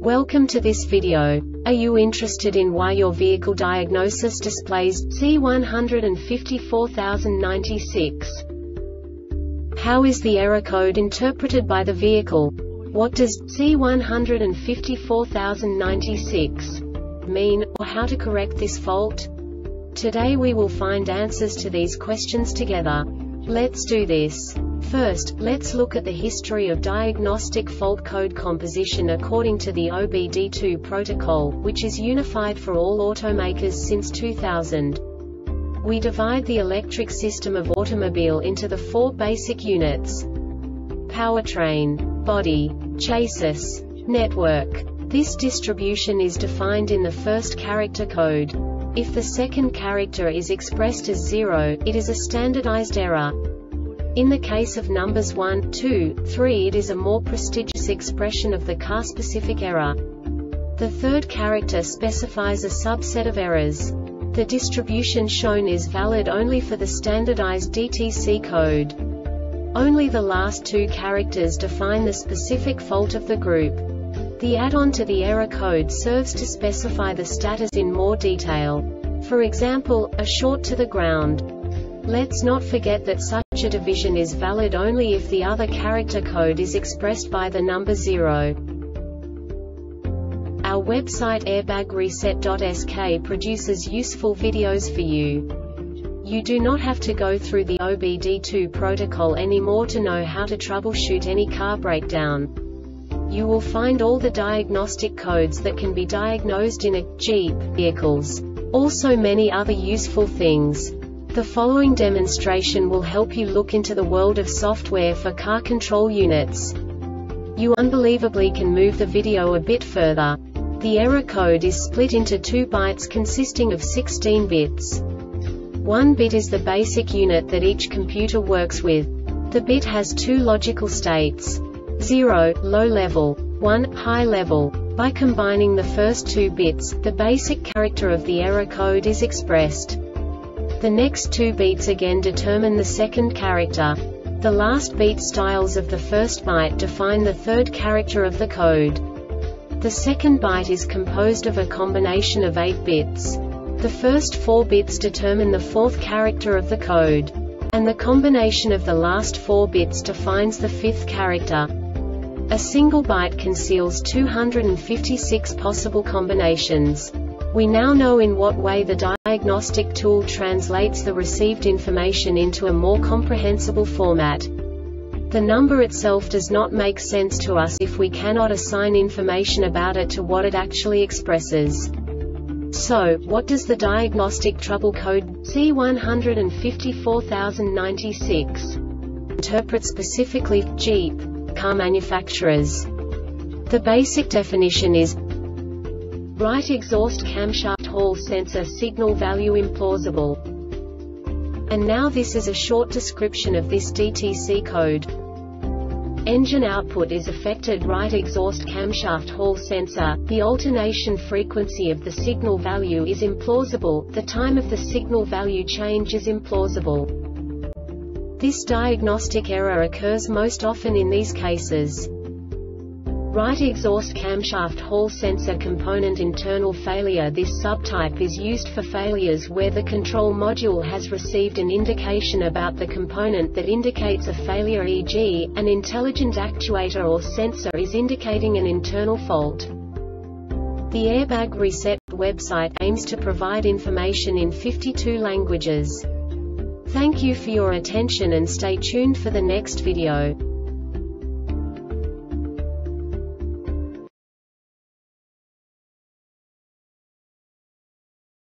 Welcome to this video. Are you interested in why your vehicle diagnosis displays C154096? How is the error code interpreted by the vehicle? What does C154096 mean, or how to correct this fault? Today we will find answers to these questions together. Let's do this. First, let's look at the history of diagnostic fault code composition according to the OBD2 protocol, which is unified for all automakers since 2000. We divide the electric system of automobile into the four basic units: powertrain, body, chassis, network. This distribution is defined in the first character code. If the second character is expressed as 0, it is a standardized error. In the case of numbers 1, 2, 3, it is a more prestigious expression of the car-specific error. The third character specifies a subset of errors. The distribution shown is valid only for the standardized DTC code. Only the last two characters define the specific fault of the group. The add-on to the error code serves to specify the status in more detail. For example, a short to the ground. Let's not forget that such a division is valid only if the other character code is expressed by the number 0. Our website airbagreset.sk produces useful videos for you. You do not have to go through the OBD2 protocol anymore to know how to troubleshoot any car breakdown. You will find all the diagnostic codes that can be diagnosed in a Jeep vehicles. Also many other useful things. The following demonstration will help you look into the world of software for car control units. You unbelievably can move the video a bit further. The error code is split into 2 bytes consisting of 16 bits. 1 bit is the basic unit that each computer works with. The bit has 2 logical states: 0, low level, 1, high level. By combining the first 2 bits, the basic character of the error code is expressed. The next 2 beats again determine the second character. The last beat styles of the first byte define the third character of the code. The second byte is composed of a combination of 8 bits. The first 4 bits determine the fourth character of the code. And the combination of the last 4 bits defines the fifth character. A single byte conceals 256 possible combinations. We now know in what way the diagnostic tool translates the received information into a more comprehensible format. The number itself does not make sense to us if we cannot assign information about it to what it actually expresses. So, what does the diagnostic trouble code C154096 interpret specifically for Jeep car manufacturers? The basic definition is: right exhaust camshaft hall sensor signal value implausible. And now this is a short description of this DTC code. Engine output is affected. Right exhaust camshaft hall sensor, the alternation frequency of the signal value is implausible, the time of the signal value change is implausible. This diagnostic error occurs most often in these cases: right exhaust camshaft hall sensor component internal failure. This subtype is used for failures where the control module has received an indication about the component that indicates a failure, e.g., an intelligent actuator or sensor is indicating an internal fault. The Airbag Reset website aims to provide information in 52 languages. Thank you for your attention and stay tuned for the next video.